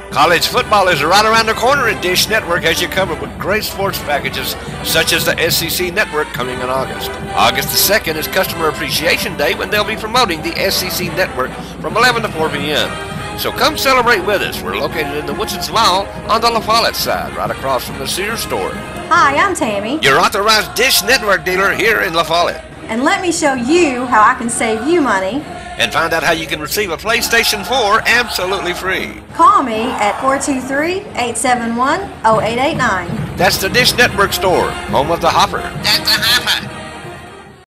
College football is right around the corner at Dish Network as you cover with great sports packages such as the SEC Network coming in August. August the 2nd is Customer Appreciation Day when they'll be promoting the SEC Network from 11 to 4 p.m. So come celebrate with us. We're located in the Woodson's Mall on the La Follette side, right across from the Sears store. Hi, I'm Tammy, Your authorized Dish Network dealer here in La Follette. and let me show you how I can save you money. And find out how you can receive a PlayStation 4 absolutely free. Call me at 423-871-0889. That's the Dish Network store, home of the Hopper. That's the Hopper.